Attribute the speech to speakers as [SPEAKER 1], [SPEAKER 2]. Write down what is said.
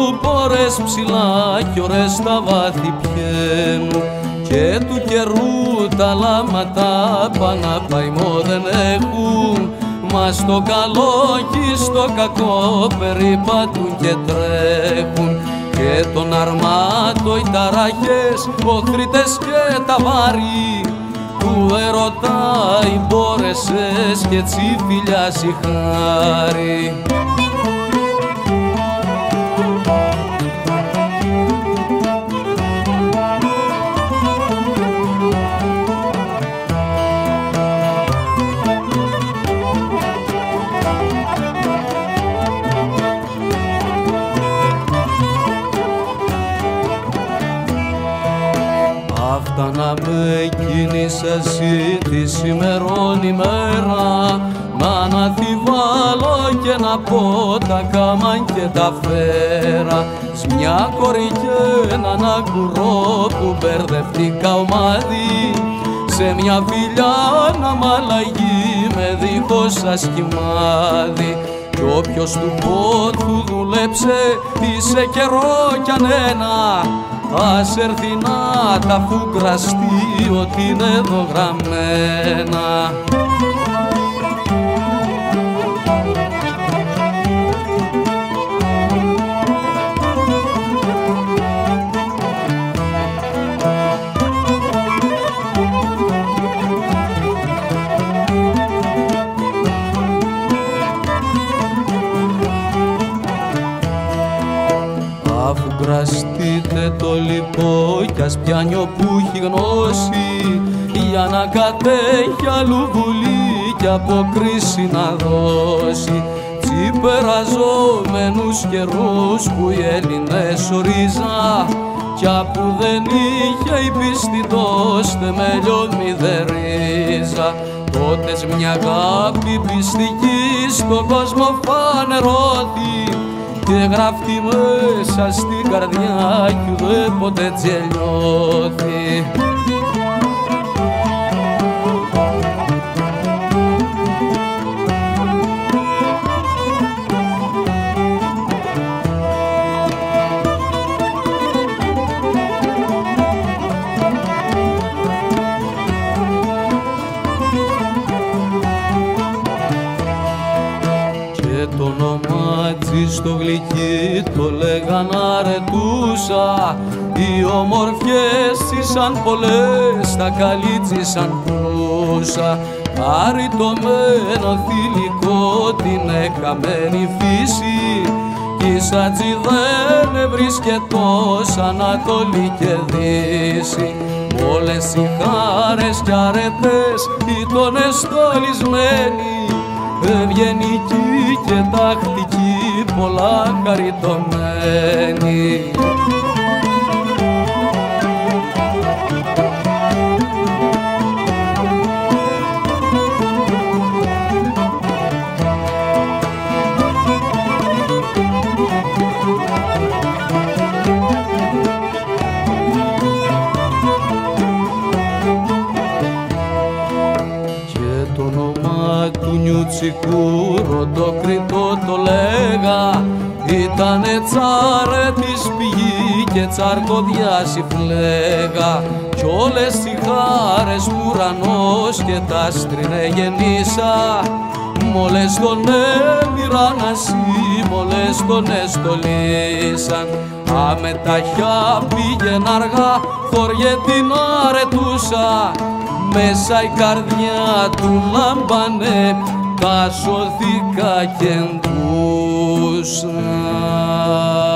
[SPEAKER 1] πόρες ψηλά κι ώρες στα βάθη πιένουν και του καιρού τα λάματα παναπαϊμό δεν έχουν, μα στο καλό κι στο κακό περιπατούν και τρέχουν και τον αρμάτο οι ταράχες, οχθρίτες και τα βάρη του ερωτά οι μπόρεσες και τσιφιλιά σιχάρι. Αυτά να με κίνησε εσύ τη σημερών ημέρα, να αναθυμβάλλω και να πω τα κάμαν και τα φέρα, σ' μια κορή και έναν αγκουρό που μπερδευτήκα ομάδι, σε μια φιλιά να μ' αλλαγεί με δίχως ασκημάδι. Κι όποιος του πόθου δουλέψε είσαι καιρό κι ανένα, ας έρθει να τα φουγκραστεί ότι είναι εδώ γραμμένα. Αφού γραστείτε το λοιπό κι ας πιάνει όπου έχει γνώση, για να κατέχει αλλού βουλή κι αποκρίση να δώσει, τσιπεραζόμενους καιρούς που οι Έλληνες ορίζα κι που δεν είχε η πίστη τος θεμελιών μηδερίζα. Τότες μια αγάπη πιστική στον κόσμο φανερώθη και γράφτη μέσα στην καρδιά κι ουδέ ποτέ τζελιώθη. Το όνομα της στο γλυκί το λέγαν αρετούσα, οι ομορφιές ήσαν πολλές, τα καλίτσισαν πλούσα. Χαριτωμένο θηλυκό την έχαμενη φύση, κι η σατζή δεν έβρισκε τόσο Ανατολή και Δύση. Όλες οι χάρες κι αρετές ήταν στολισμένοι, ευγενική και τακτική, πολλά χαριτωμένη. Του Νιουτσικού Ροντοκριτό το λέγα, ήτανε τσάρε της πηγή και τσαρκωδιάς η φλέγα, κι όλες οι χάρες του ουρανός και τα άστρινε γεννήσα, μόλες τον έμοιραν ασύ, μόλες τον εστολίσαν. Αμεταχιά πήγαινε αργά, χωριέ την αρετούσα, μέσα η καρδιά του λάμπανε, τα σωθήκα και εντούσα.